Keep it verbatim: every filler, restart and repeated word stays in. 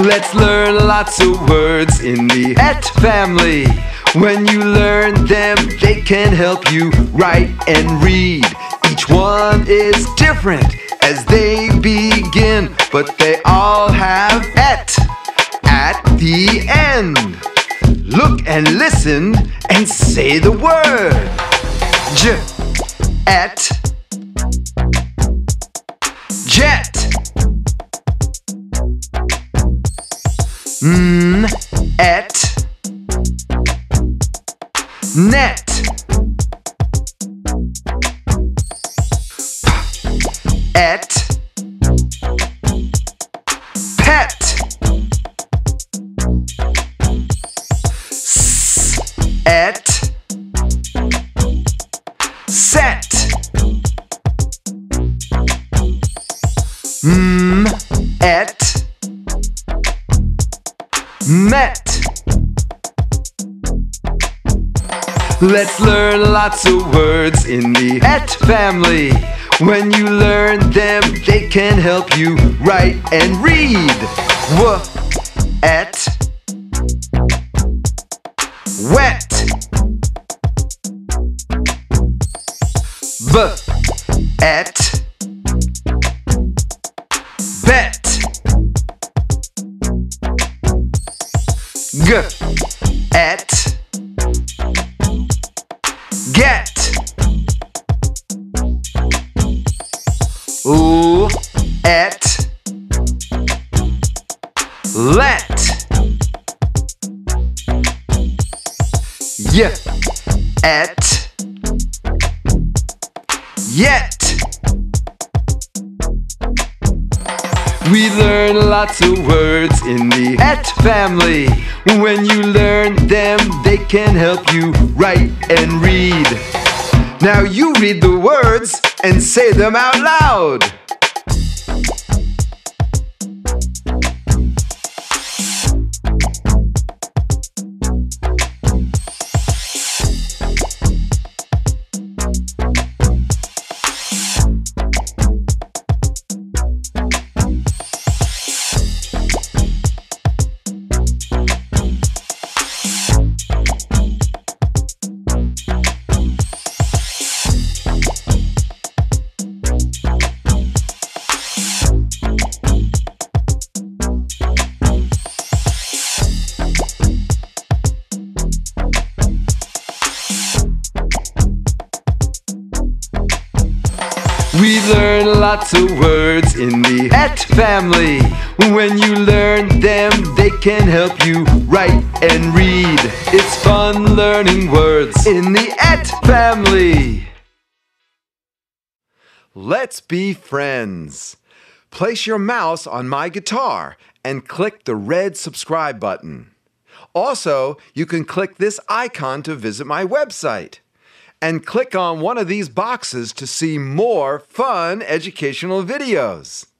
Let's learn lots of words in the et family. When you learn them, they can help you write and read. Each one is different as they begin, but they all have et at the end. Look and listen and say the word. J, et, jet. N, et, net. P, et, pet. S, et, set. M, et, met. Let's learn lots of words in the et family. When you learn them, they can help you write and read. W, et, wet. B, et, bet. G, et, get. L, et, let. Y, et, yet. We learn lots of words in the et family. When you learn them, they can help you write and read. Now you read the words and say them out loud. We learn lots of words in the et family. When you learn them, they can help you write and read. It's fun learning words in the et family. Let's be friends. Place your mouse on my guitar and click the red subscribe button. Also, you can click this icon to visit my website. And click on one of these boxes to see more fun educational videos.